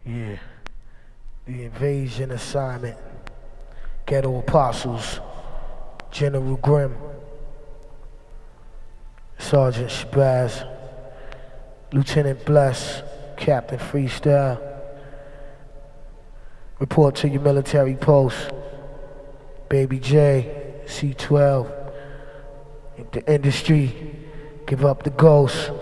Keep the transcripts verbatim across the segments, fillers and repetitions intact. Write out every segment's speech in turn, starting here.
Yeah. The invasion assignment. Ghetto Apostles. General Grimm. Sergeant Shabazz. Lieutenant Bless. Captain Freestyle. Report to your military post. Baby J. C twelve. The industry. Give up the ghost.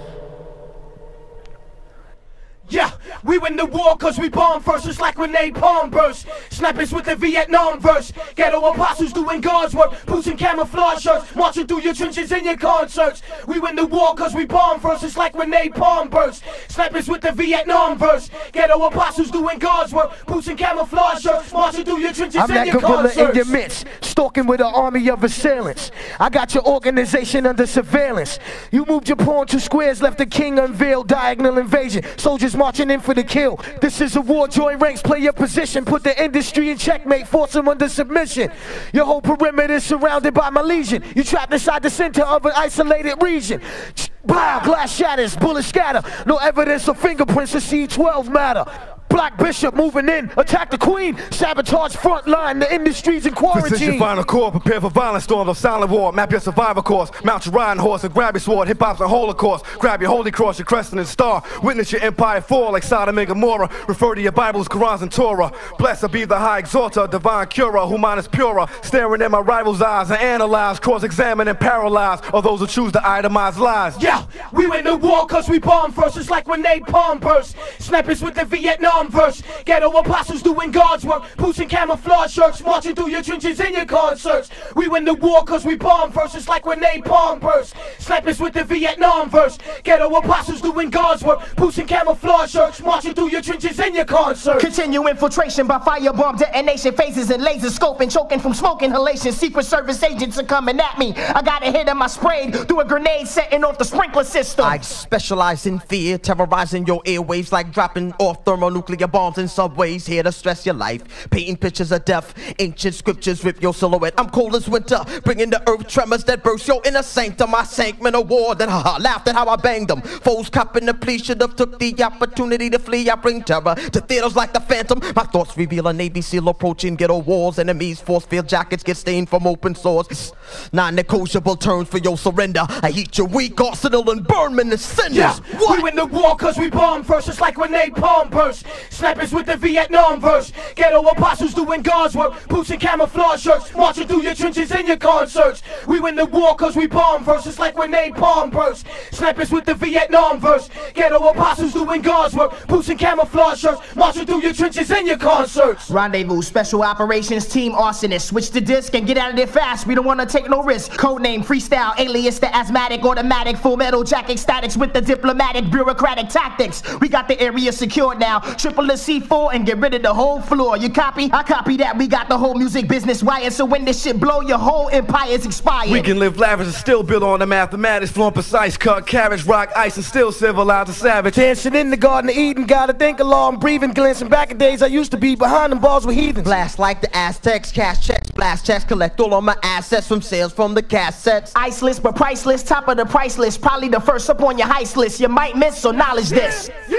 Yeah, we win the war cause we bomb first, it's like when they palm burst. Snipers with the Vietnam verse. Ghetto apostles doing God's work. Boots and camouflage shirts, marching through your trenches in your concerts. We win the war cause we bomb first, it's like when they palm burst. Snipers with the Vietnam verse. Ghetto apostles doing God's work. Boots and camouflage shirts, marching through your trenches I'm in your gorilla concerts. in your midst, stalking with an army of assailants. I got your organization under surveillance. You moved your pawn to squares, left the king unveiled. Diagonal invasion, soldiers marching in for the kill. This is a war, join ranks, play your position. Put the industry in checkmate, force them under submission. Your whole perimeter is surrounded by my legion. You trapped inside the center of an isolated region. Blah, glass shatters, bullets scatter. No evidence of fingerprints of C twelve matter. Black Bishop moving in, attack the queen, sabotage front line, the industry's in quarantine. This is your final core, prepare for violent storms of silent war. Map your survivor course, mount your riding horse and grab your sword. Hip-hop's a holocaust, grab your holy cross, your crescent and star. Witness your empire fall like Sodom and Gomorrah. Refer to your Bibles, Qurans and Torah. Blessed be the high exalter, divine curer, who mine is purer. Staring in my rival's eyes and analyze, cross-examine and paralyze all those who choose to itemize lies. Yeah, we win the war cause we bomb first, it's like when they palm burst. Snipers with the Vietnam verse. Ghetto apostles doing God's work. Boots and camouflage shirts, marching through your trenches in your concerts. We win the war cause we bomb first, it's like when they palm burst. Snipers with the Vietnam verse. Ghetto apostles doing God's work. Boots and camouflage shirts, marching through your trenches in your concerts. Continue infiltration by firebomb detonation phases and laser scoping, choking from smoke inhalation. Secret Service agents are coming at me. I got a hit of my sprayed through a grenade setting off the sprinkler system. I specialize in fear, terrorizing your airwaves like dropping off thermonuclear bombs in subways, here to stress your life. Painting pictures of death, ancient scriptures rip your silhouette. I'm cold as winter, bringing the earth tremors that burst your inner sanctum. I sank men a war, then haha, laughed at how I banged them. Foes copping the plea, should have took the opportunity to flee. I bring terror to theaters like the Phantom. My thoughts reveal a Navy SEAL approaching ghetto walls. Enemies, force field jackets get stained from open sores. Non-negotiable terms for your surrender. I eat your weak arsenal and burn men to cinders. Yeah, what? we win the war cause we bomb first, it's like when they palm burst. Snipers with the Vietnam verse. Ghetto apostles doing God's work. Boots and camouflage shirts, marching through your trenches in your concerts. We win the war cause we bomb first, it's like when they palm burst. Snipers with the Vietnam verse. Ghetto apostles doing God's work. Boots and camouflage shirts, marching through your trenches in your concerts. Rendezvous, special operations team arsonist. Switch the disc and get out of there fast, we don't wanna take no risk. Codename Freestyle, alias the asthmatic, automatic, full metal jacket statics with the diplomatic, bureaucratic tactics. We got the area secured now. Triple the C four and get rid of the whole floor. You copy? I copy that. We got the whole music business wired, so when this shit blow, your whole empire's expired. We can live lavish and still build on the mathematics, flowing precise, cut carrots, rock ice, and still civilize a savage. Dancing in the Garden of Eden, gotta think along, breathing, glancing back at days I used to be behind them balls with heathens. Blast like the Aztecs, cash checks, blast checks, collect all of my assets from sales from the cassettes. Iceless but priceless, top of the price list, probably the first up on your heist list. You might miss, so knowledge this. Yeah,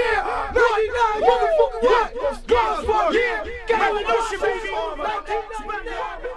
ninety-nine, motherfucker, yeah, God's work, yeah, got an ocean, baby.